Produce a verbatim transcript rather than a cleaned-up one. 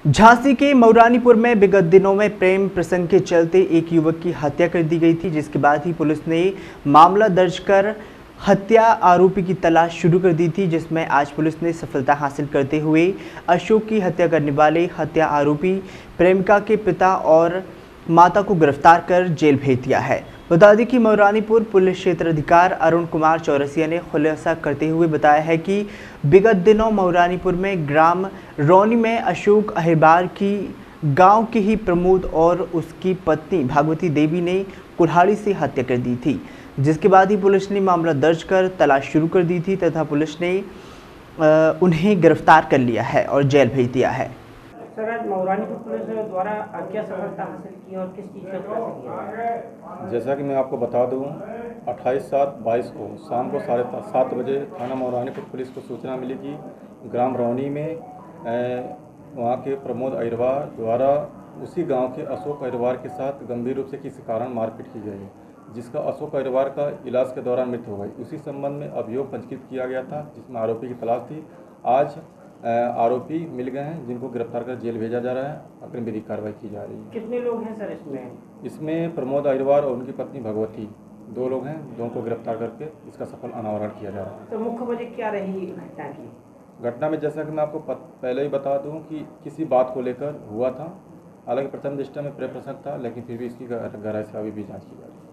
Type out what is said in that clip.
झांसी के मऊरानीपुर में विगत दिनों में प्रेम प्रसंग के चलते एक युवक की हत्या कर दी गई थी, जिसके बाद ही पुलिस ने मामला दर्ज कर हत्या आरोपी की तलाश शुरू कर दी थी, जिसमें आज पुलिस ने सफलता हासिल करते हुए अशोक की हत्या करने वाले हत्या आरोपी प्रेमिका के पिता और माता को गिरफ्तार कर जेल भेज दिया है। बता दें कि मऊरानीपुर पुलिस क्षेत्र अधिकारी अरुण कुमार चौरसिया ने खुलासा करते हुए बताया है कि विगत दिनों मऊरानीपुर में ग्राम रौनी में अशोक अहिरबार की गांव के ही प्रमोद और उसकी पत्नी भागवती देवी ने कुल्हाड़ी से हत्या कर दी थी, जिसके बाद ही पुलिस ने मामला दर्ज कर तलाश शुरू कर दी थी तथा पुलिस ने उन्हें गिरफ्तार कर लिया है और जेल भेज दिया है। सर, आज मऊरानीपुर पुलिस द्वारा क्या सफलता हासिल की और किस चीज़ का खुलासा किया? जैसा कि मैं आपको बता दूं, अट्ठाईस सात बाईस को शाम को साढ़े सात बजे थाना मऊरानीपुर पुलिस को सूचना मिली कि ग्राम रौनी में वहां के प्रमोद अहिरबार द्वारा उसी गांव के अशोक अहिरबार के साथ गंभीर रूप से किसी कारण मारपीट की गई, जिसका अशोक अहिरबार का इलाज के दौरान मृत्यु हो गई। उसी संबंध में अभियोग पंजीकृत किया गया था, जिसमें आरोपी की तलाश थी। आज आरोपी मिल गए हैं, जिनको गिरफ्तार कर जेल भेजा जा रहा है, अग्रिम विधिक कार्रवाई की जा रही है। कितने लोग हैं सर इसमें? इसमें प्रमोद अहिरबार और उनकी पत्नी भगवती दो लोग हैं, दोनों को गिरफ्तार करके इसका सफल अनावरण किया जा रहा है। तो मुख्य वजह क्या रही घटना की? घटना में जैसा कि मैं आपको पहले ही बता दूं कि किसी बात को लेकर हुआ था। हालांकि प्रथम दृष्टया में प्रेम प्रसंग था, लेकिन फिर भी इसकी गहराई से अभी भी जाँच की जा रही है।